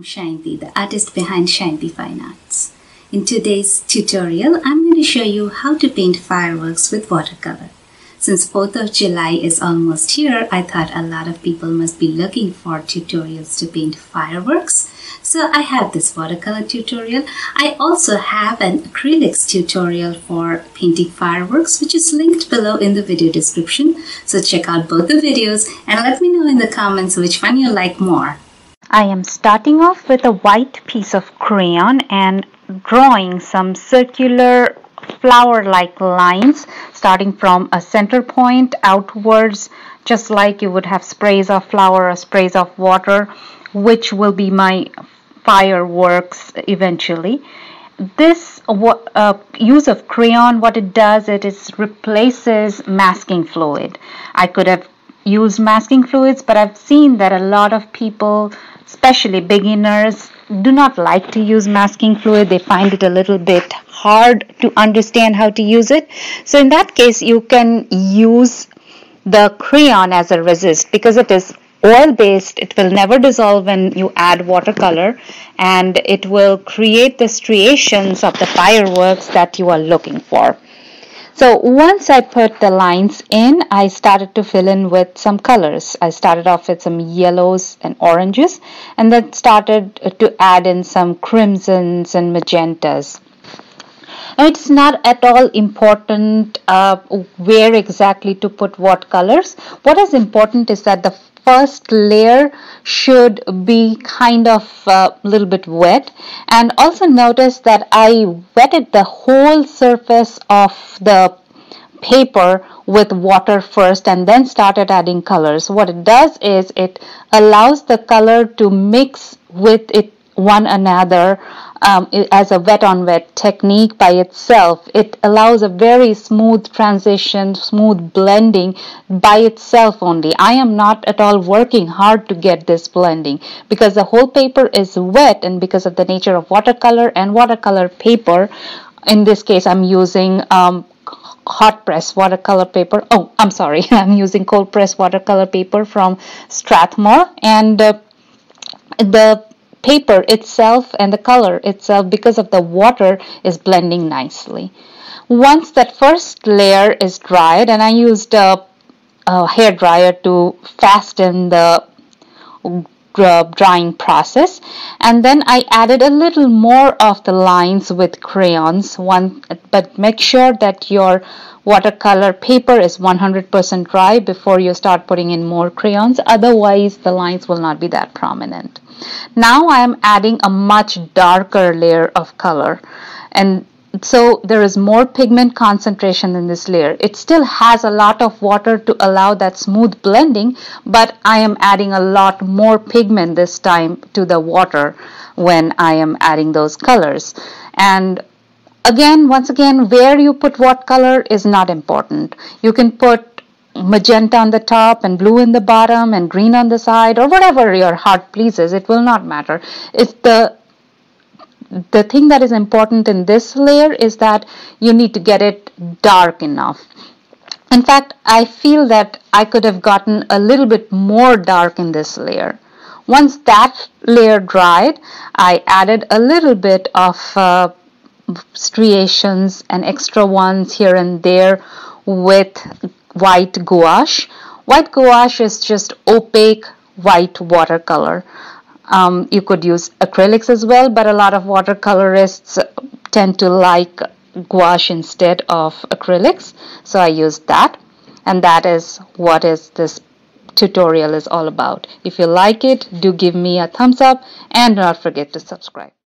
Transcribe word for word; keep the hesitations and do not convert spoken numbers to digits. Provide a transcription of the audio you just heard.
I'm Sayanti, the artist behind Sayanti Fine Arts. In today's tutorial, I'm going to show you how to paint fireworks with watercolor. Since fourth of July is almost here, I thought a lot of people must be looking for tutorials to paint fireworks. So I have this watercolor tutorial. I also have an acrylics tutorial for painting fireworks, which is linked below in the video description. So check out both the videos and let me know in the comments which one you like more. I am starting off with a white piece of crayon and drawing some circular flower-like lines starting from a center point outwards, just like you would have sprays of flower or sprays of water, which will be my fireworks eventually. This uh, use of crayon, what it does, it is replaces masking fluid. I could have used masking fluids, but I've seen that a lot of people, especially beginners, do not like to use masking fluid. They find it a little bit hard to understand how to use it. So in that case, you can use the crayon as a resist because it is oil-based. It will never dissolve when you add watercolor, and it will create the striations of the fireworks that you are looking for. So once I put the lines in, I started to fill in with some colors. I started off with some yellows and oranges, and then started to add in some crimsons and magentas. Now, it's not at all important uh, where exactly to put what colors. What is important is that the first layer should be kind of a uh, little bit wet, and also notice that I wetted the whole surface of the paper with water first and then started adding colors. What it does is it allows the color to mix with it one another um, as a wet on wet technique by itself. It allows a very smooth transition, smooth blending by itself only. I am not at all working hard to get this blending because the whole paper is wet, and because of the nature of watercolor and watercolor paper, in this case I'm using um, hot press watercolor paper. Oh, I'm sorry, I'm using cold press watercolor paper from Strathmore, and uh, the paper itself and the color itself, because of the water, is blending nicely. Once that first layer is dried, and I used a, a hair dryer to fasten the uh, drying process, and then I added a little more of the lines with crayons. One, but make sure that your watercolor paper is one hundred percent dry before you start putting in more crayons, otherwise the lines will not be that prominent. Now I am adding a much darker layer of color, and so there is more pigment concentration in this layer. It still has a lot of water to allow that smooth blending, but I am adding a lot more pigment this time to the water when I am adding those colors. And again, once again, where you put what color is not important. You can put magenta on the top and blue in the bottom and green on the side, or whatever your heart pleases. It will not matter. It's the the thing that is important in this layer is that you need to get it dark enough. In fact, I feel that I could have gotten a little bit more dark in this layer. Once that layer dried, I added a little bit of uh, striations and extra ones here and there with white gouache. White gouache is just opaque white watercolor. Um, you could use acrylics as well, but a lot of watercolorists tend to like gouache instead of acrylics, so I used that, and that is what is this tutorial is all about. If you like it, do give me a thumbs up and do not forget to subscribe.